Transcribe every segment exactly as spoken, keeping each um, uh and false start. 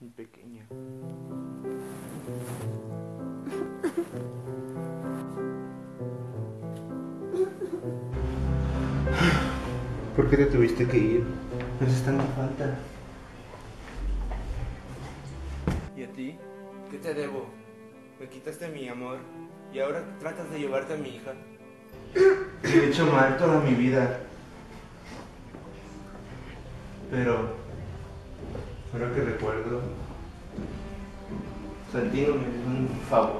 Mi pequeña. ¿Por qué te tuviste que ir? Nos haces tanta falta. ¿Y a ti? ¿Qué te debo? Me quitaste mi amor y ahora tratas de llevarte a mi hija. Te he hecho mal toda mi vida. Pero, ahora que recuerdo, Santino me hizo un favor.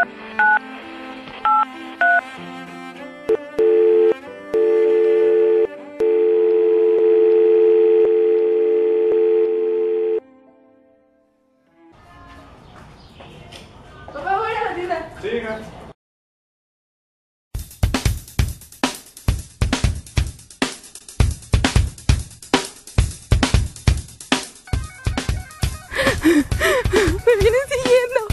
Papá, voy a la tienda. Sí, hija. Me vienen siguiendo.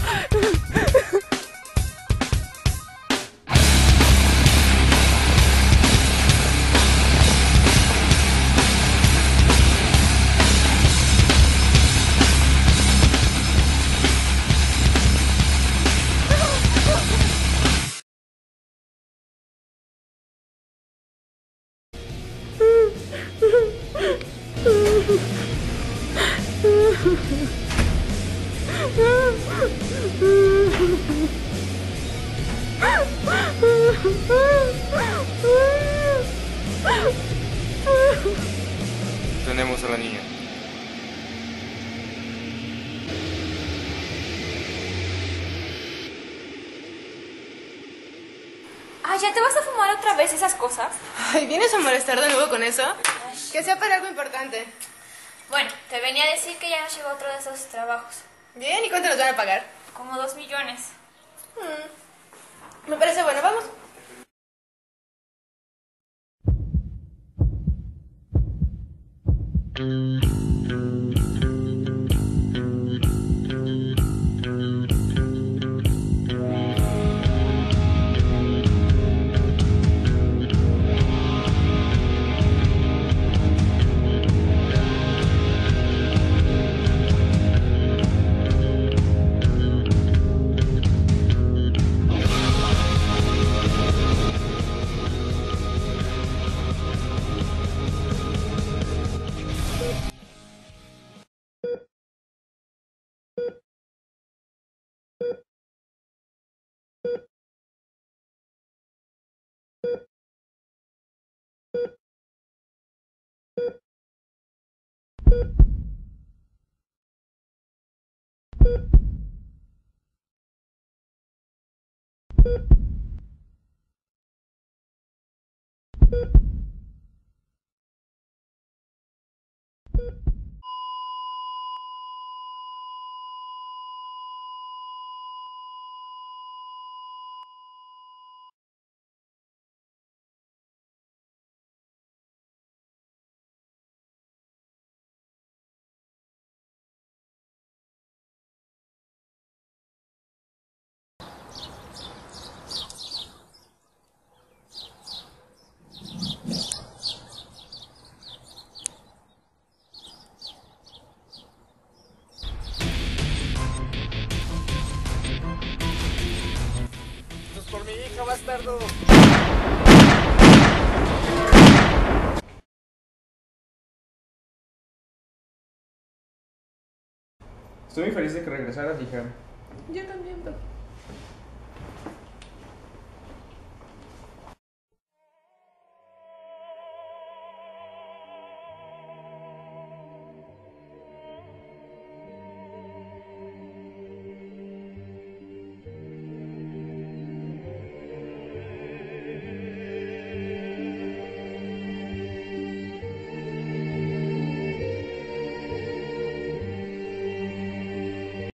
Tenemos a la niña. Ah, ¿ya te vas a fumar otra vez esas cosas? Ay, ¿vienes a molestar de nuevo con eso? Que sea para algo importante. Bueno, te venía a decir que ya nos llegó otro de esos trabajos. Bien, ¿y cuánto nos van a pagar? Como dos millones. Mm, me parece bueno, vamos. Esto es por mi hija, bastardo. Estoy muy feliz de que regresaras, hija. Yo también, papá.